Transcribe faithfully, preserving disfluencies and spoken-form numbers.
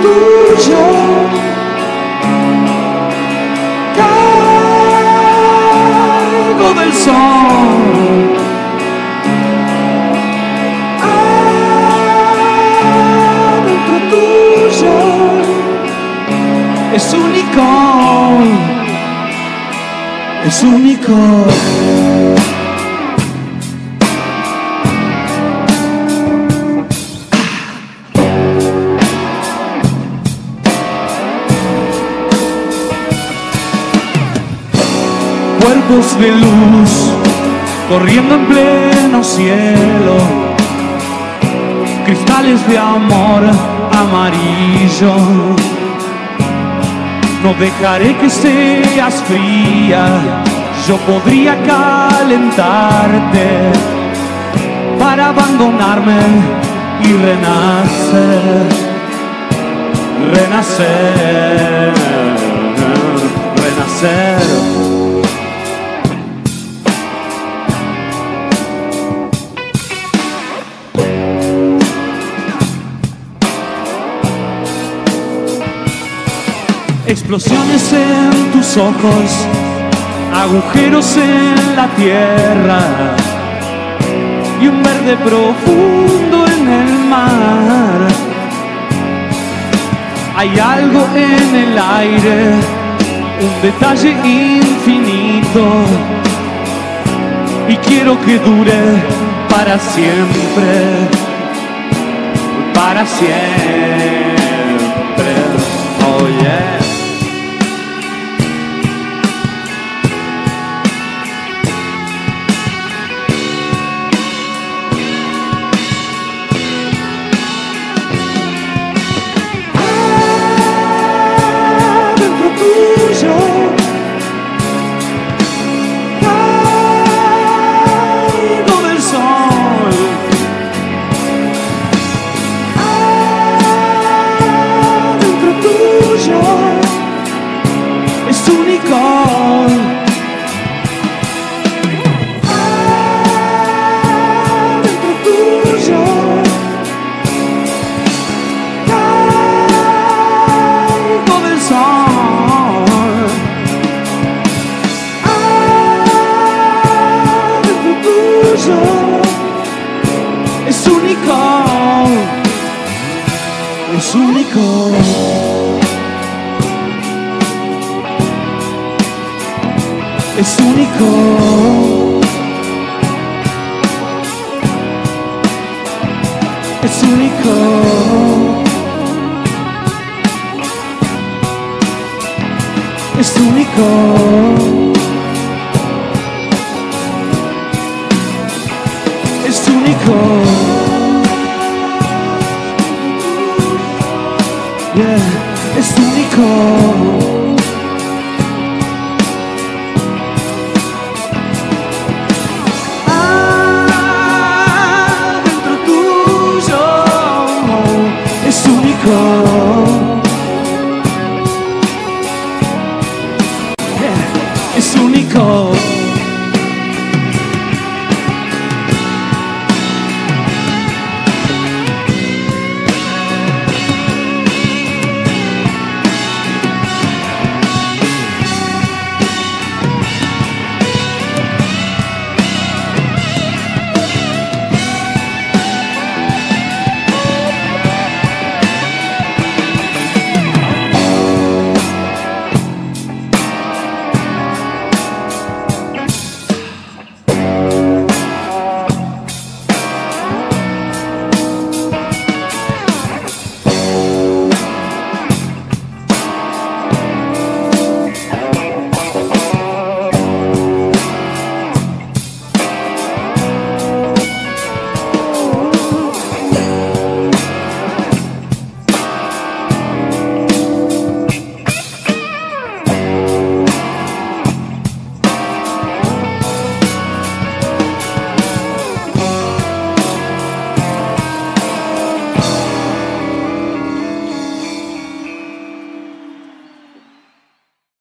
tuyo. Caigo del sol. Adentro tuyo. Es único. Es único. Cuerpos de luz corriendo en pleno cielo, cristales de amor amarillo. No dejaré que seas fría, yo podría calentarte para abandonarme y renacer, renacer, renacer. Explosiones en tus ojos, agujeros en la tierra y un verde profundo en el mar. Hay algo en el aire, un detalle infinito, y quiero que dure para siempre, para siempre. Oh yeah. Es único, es único. Es único. Es único. Es único. Es único. Yeah, es único. Ah, dentro tuyo es único.